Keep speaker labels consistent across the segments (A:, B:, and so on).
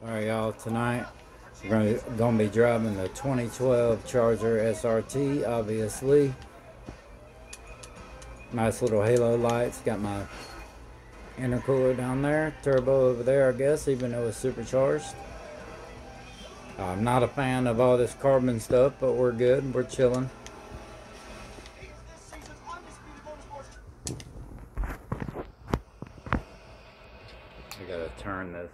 A: Alright, y'all, tonight we're gonna be driving the 2012 Charger SRT, obviously. Nice little halo lights. Got my intercooler down there, turbo over there, I guess, even though it's supercharged. I'm not a fan of all this carbon stuff, but we're good. We're chilling. I gotta turn this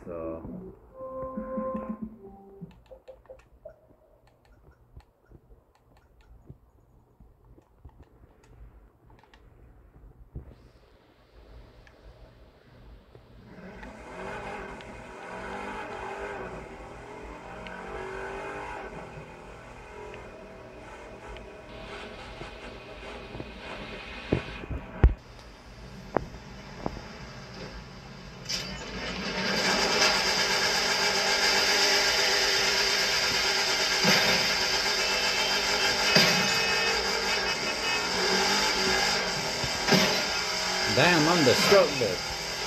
A: Damn, I'm destructive.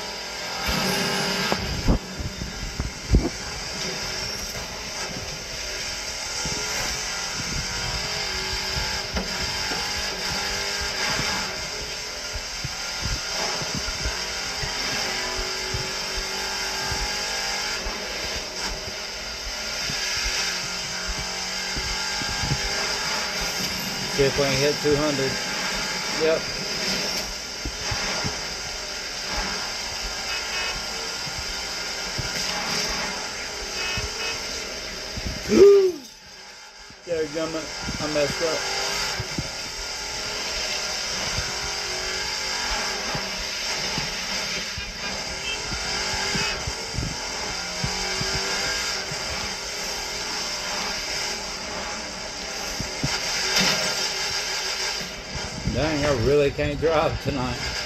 A: See if we can hit 200. Yep. Dadgummit, I messed up. Dang, I really can't drive tonight.